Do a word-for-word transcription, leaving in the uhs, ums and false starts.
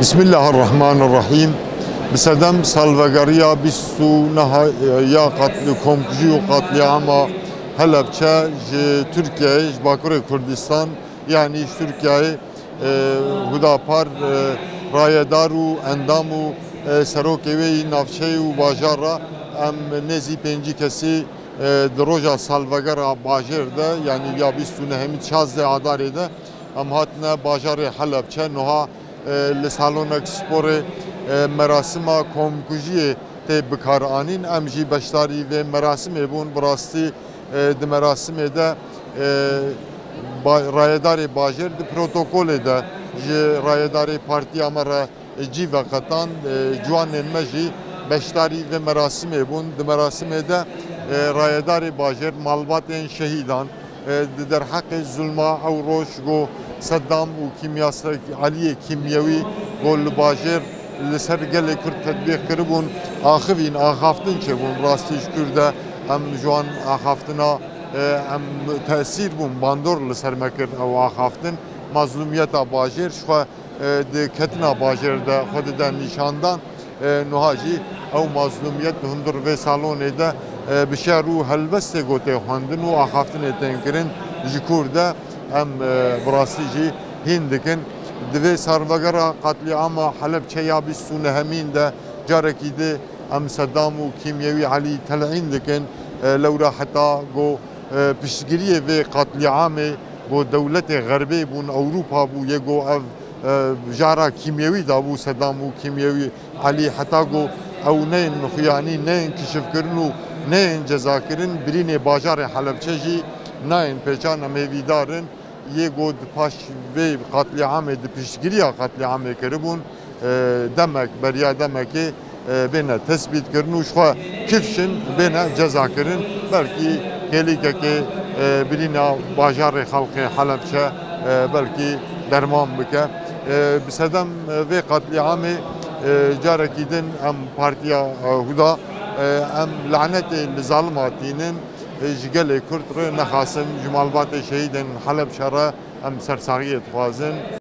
بسم الله الرحمن الرحيم. بسدم سالفجريا بيستو نها يا قتل كومكجي وقتل عما هلا بشا تركيا باكوري كردستان يعني تركيا هدا بار رايدارو اندامو سروكيوي نافشي وباجارا ام نزي بنجي كسي دروجا سالفجرا باجر ده يعني يا بيستو نهمي شاز ده عداري ده ام هاتنا باجار حلب چه نوها لسالونک سپور مراسم کمکوژی ته بکارانین ام جی بشتاری و مراسم بون براستی د مراسم ده رایدار باجر د پروتکل ده رایدار پارتی امر جی وقتان جوان مجی بشتاری و مراسم بون د مراسم ده رایدار باجر مالبات شهیدان در حق ظلم او روش گو صدام و کیمیاس علی کیمیایی گل باجر لسر گل کرد تطبیق کربون آخوین آخافتن چه بون راستیش کرده هم جوان آخافتنا هم تأثیر بون باندور لسر مکر او آخافتن مظلومیت باجر شو د کتنا باجر ده خود ده نشاندان نهاجی او مظلومیت هندر و سالونه ده بشارو هلبسته گوته خواندن و آخافتن تنکرین جکور ده هم براستی هندکن دوی سروگرا قتل عام حلب چیا بیستونه همین ده جارکی ده هم صدام و کیمیایی علی تلعین دکن لورا حتی گو پشتگیری و قتل عام گو دولت غربی بون اروپا بو یگو اف جارا کیمیایی دا بو صدام و کیمیایی علی حتی گو او نین خیانی نین کشف کرنو نین جزا کرن برین باجار حلب چجی نین پیچان میویدارن یه گود پاش و قتل عام د پیشگیری قتل عام کربون دمک بریا دمکی بنا تثبیت کرنوش خو کفشن بنا جزا کرن بلکی کلی که برینا باجار خلق حلب چه بلکی درمان بکه بسدم و قتل عام جارکی دن ام پارتیا هدا ام لعنت الظالماتینن جگل کرد رو نخاسم جمالبات شهیدن حلب شره ام سرساقیت خوازن